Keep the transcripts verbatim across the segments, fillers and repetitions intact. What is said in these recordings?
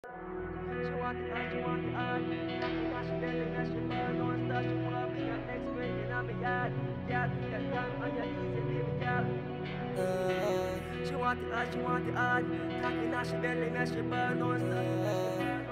She want it hard, she want it hard. Knocking on she belly, now she burn. Don't stop, she want me at next break in my yard. Girl, take your time on your easy, baby girl. Uh, she want it hard, she want it hard. Knocking on she belly, now she burn. Don't stop.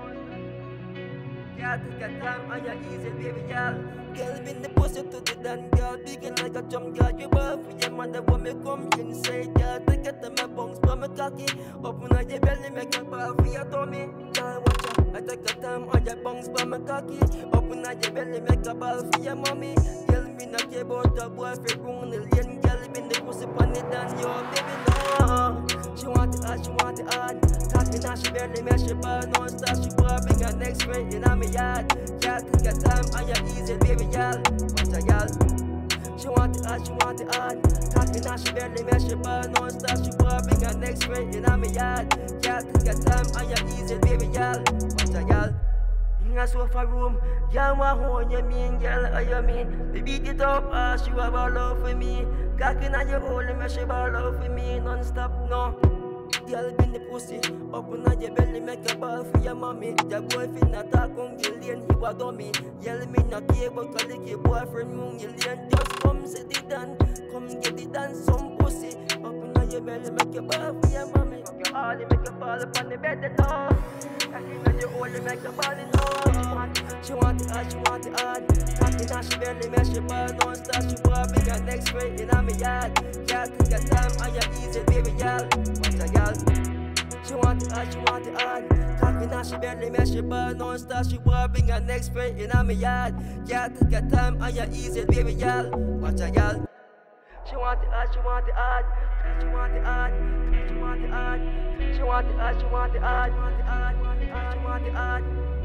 Girl, take your time on your easy, baby girl. Girl, bring the pussy to the dance, girl. Big like a jump, girl. You ball for your mother when me come inside, girl. Take it to my bones, but me cocky. Open up your belly, make a ball for your tummy. Girl, watch out. I take your time on your bones, but me cocky. Open up your belly, make a ball for your mommy. Girl, me not care about a boyfriend, run the lane. Girl, bring the pussy on the dance, yo, baby, no. She want it hard, she want it hard. Talking now, she barely make she ball. Non stop, she want bring her next break in my yard. Girl, take your time on your easy, baby girl. Watch a girl. She want it hard, she want it hard. Talking now, she barely make she ball. Non stop, she want bring her next break in my yard. Girl, take your time on your easy, baby girl. Watch a girl. In a sofa room, girl want hold you mean, girl, how you mean? We beat it up, ah, she have a love for me. Cocking on your hole, me she ball love for me, non-stop, no. Girl bring the pussy, open on your belly, make a ball for your mommy. Your boyfriend not talk on Gillian, he was dummy. Girl me not care about call your boyfriend on Gillian. Just come sit it down, come get it done, some pussy. Open on your belly, make a ball for your mommy. Fuck your all, make a ball up on the bed, no. Cocking on your hole, make a ball, no. She want it hard, she want it hard. Cocking on she belly, make she ball, non-stop. She want bring her next break in my yard. Girl, take your time on your easy, baby girl. Watch a girl. She want it hard, she want it hard. Cocking on she belly, make she ball, non-stop. She want bring her next break in my yard. Girl, take your time on your easy, baby girl. Watch a girl. She want it hard, she want it hard. She want it hard, she want it hard. She want it hard, she want it hard. She want it hard.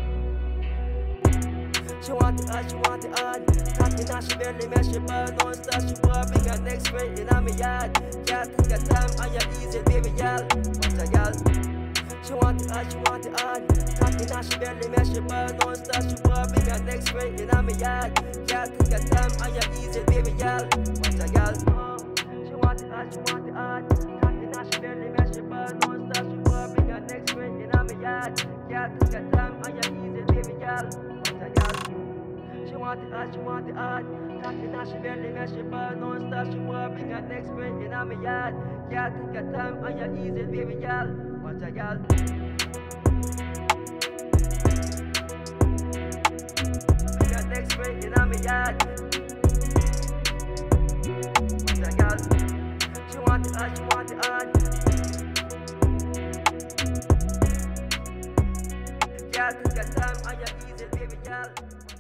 She want it hard, she want it hard. Talking now, she barely make she ball. Non-stop, she want bring her next break in my yard. Girl, take your time on your easy, baby girl. Watch a girl. She want it hard, she want it hard. Talking now, she barely make she ball. Non-stop, she want bring her next break in my yard. Girl, take your time on your easy, baby girl. Watch a girl. She want it hard, she want it hard. Talking now, she barely make she ball. Non-stop, she want bring her next break in my yard. Girl, take your time on your easy, baby girl. Watch a girl. She want it hard, she want it hard. Talking now, she barely make she ball. Non-stop, she want bring her next break in my yard. Girl, take your time on your easy, baby girl. Watch a girl. Bring her next break in my yard. Watch a girl. She want it hard, she want it hard. Girl, take your time on your easy, baby girl.